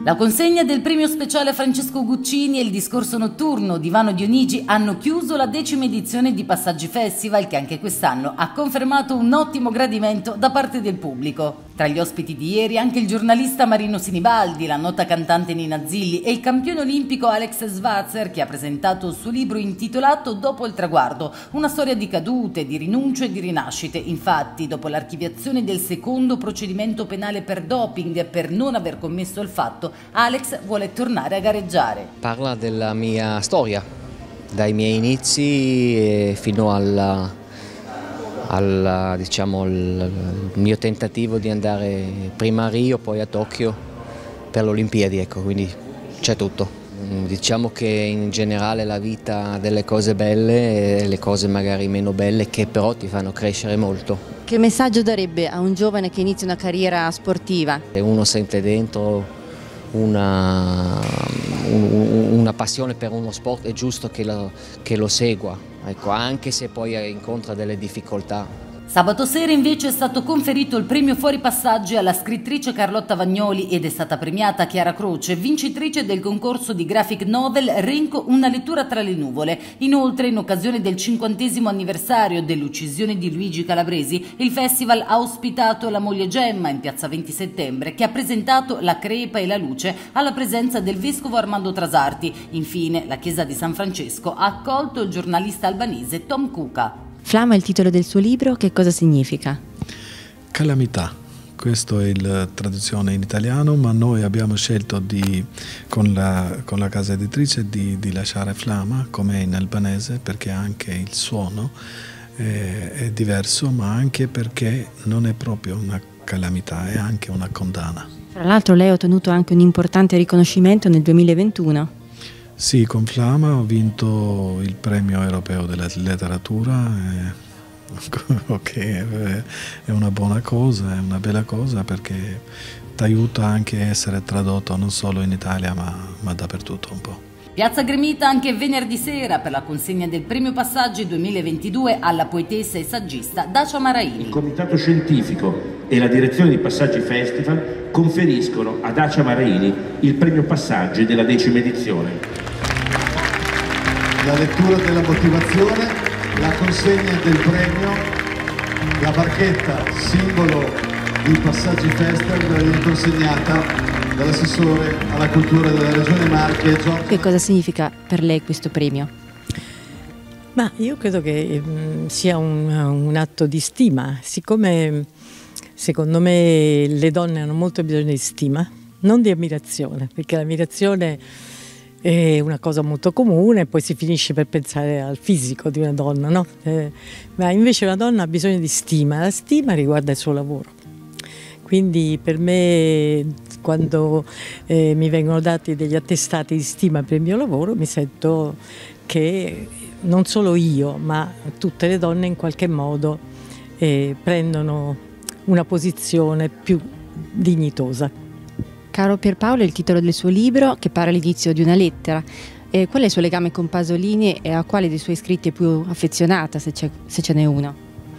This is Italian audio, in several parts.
La consegna del premio speciale Francesco Guccini e il discorso notturno di Vano Dionigi hanno chiuso la 10ª edizione di Passaggi Festival, che anche quest'anno ha confermato un ottimo gradimento da parte del pubblico. Tra gli ospiti di ieri anche il giornalista Marino Sinibaldi, la nota cantante Nina Zilli e il campione olimpico Alex Schwarzer, che ha presentato il suo libro intitolato Dopo il traguardo, una storia di cadute, di rinunce e di rinascite. Infatti, dopo l'archiviazione del secondo procedimento penale per doping per non aver commesso il fatto, Alex vuole tornare a gareggiare. Parla della mia storia, dai miei inizi fino al mio tentativo di andare prima a Rio, poi a Tokyo per le Olimpiadi, ecco, quindi c'è tutto. Diciamo che in generale la vita ha delle cose belle e le cose magari meno belle, che però ti fanno crescere molto. Che messaggio darebbe a un giovane che inizia una carriera sportiva? Se uno sente dentro una passione per uno sport, è giusto che lo segua, ecco, anche se poi incontra delle difficoltà. Sabato sera invece è stato conferito il premio Fuori Passaggi alla scrittrice Carlotta Vagnoli ed è stata premiata Chiara Croce, vincitrice del concorso di graphic novel Renko, una lettura tra le nuvole. Inoltre, in occasione del 50° anniversario dell'uccisione di Luigi Calabresi, il festival ha ospitato la moglie Gemma in piazza 20 settembre, che ha presentato La crepa e la luce alla presenza del vescovo Armando Trasarti. Infine, la chiesa di San Francesco ha accolto il giornalista albanese Tom Cuca. Flama è il titolo del suo libro, che cosa significa? Calamità, questa è la traduzione in italiano, ma noi abbiamo scelto con la casa editrice di lasciare Flama come in albanese, perché anche il suono è diverso, ma anche perché non è proprio una calamità, è anche una condanna. Tra l'altro lei ha ottenuto anche un importante riconoscimento nel 2021. Sì, con Flama ho vinto il premio europeo della letteratura, è una buona cosa, è una bella cosa, perché ti aiuta anche a essere tradotto non solo in Italia ma dappertutto un po'. Piazza gremita anche venerdì sera per la consegna del premio Passaggi 2022 alla poetessa e saggista Dacia Maraini. Il comitato scientifico e la direzione di Passaggi Festival conferiscono a Dacia Maraini il premio Passaggi della 10ª edizione. La lettura della motivazione, la consegna del premio, la barchetta simbolo di Passaggi Festival viene consegnata dall'assessore alla cultura della Regione Marche. Che cosa significa per lei questo premio? Ma io credo che sia un atto di stima, siccome secondo me le donne hanno molto bisogno di stima, non di ammirazione, perché l'ammirazione è una cosa molto comune, poi si finisce per pensare al fisico di una donna, no? Ma invece una donna ha bisogno di stima, la stima riguarda il suo lavoro. Quindi per me, quando mi vengono dati degli attestati di stima per il mio lavoro, mi sento che non solo io, ma tutte le donne in qualche modo prendono una posizione più dignitosa. Caro Pierpaolo è il titolo del suo libro, che pare l'inizio di una lettera. Qual è il suo legame con Pasolini e a quale dei suoi scritti è più affezionata, se ce n'è uno?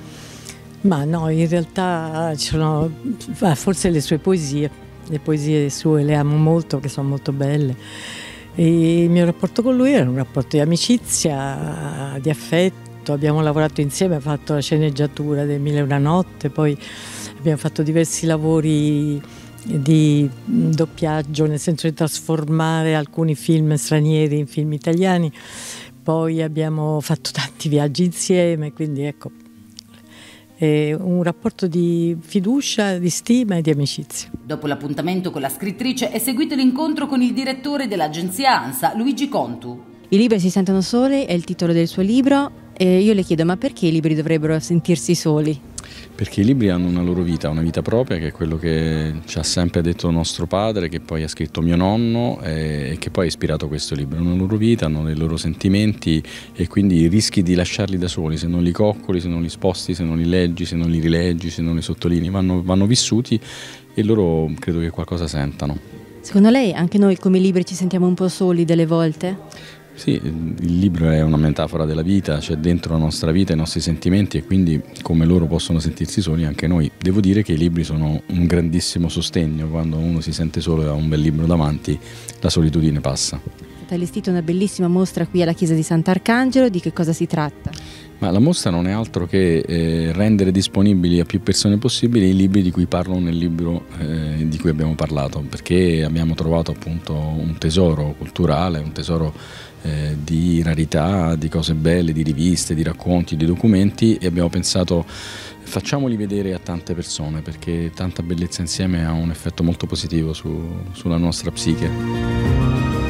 Ma no, in realtà ci sono forse le sue poesie. Le poesie sue le amo molto, che sono molto belle. E il mio rapporto con lui era un rapporto di amicizia, di affetto. Abbiamo lavorato insieme, ha fatto la sceneggiatura del Mille e una notte, poi abbiamo fatto diversi lavori di doppiaggio, nel senso di trasformare alcuni film stranieri in film italiani. Poi abbiamo fatto tanti viaggi insieme, quindi ecco, è un rapporto di fiducia, di stima e di amicizia. Dopo l'appuntamento con la scrittrice è seguito l'incontro con il direttore dell'agenzia ANSA, Luigi Contu. I libri si sentono soli è il titolo del suo libro, e io le chiedo: ma perché i libri dovrebbero sentirsi soli? Perché i libri hanno una loro vita, una vita propria, che è quello che ci ha sempre detto nostro padre, che poi ha scritto mio nonno e che poi ha ispirato questo libro. Hanno una loro vita, hanno dei loro sentimenti e quindi rischi di lasciarli da soli se non li coccoli, se non li sposti, se non li leggi, se non li rileggi, se non li sottolinei. Vanno vissuti e loro credo che qualcosa sentano. Secondo lei anche noi come libri ci sentiamo un po' soli delle volte? Sì, il libro è una metafora della vita, c'è dentro la nostra vita, i nostri sentimenti, e quindi come loro possono sentirsi soli, anche noi. Devo dire che i libri sono un grandissimo sostegno. Quando uno si sente solo e ha un bel libro davanti, la solitudine passa. È stata allestita una bellissima mostra qui alla chiesa di Sant'Arcangelo. Di che cosa si tratta? Ma la mostra non è altro che rendere disponibili a più persone possibili i libri di cui parlo nel libro di cui abbiamo parlato, perché abbiamo trovato appunto un tesoro culturale, un tesoro di rarità, di cose belle, di riviste, di racconti, di documenti, e abbiamo pensato facciamoli vedere a tante persone, perché tanta bellezza insieme ha un effetto molto positivo sulla nostra psiche.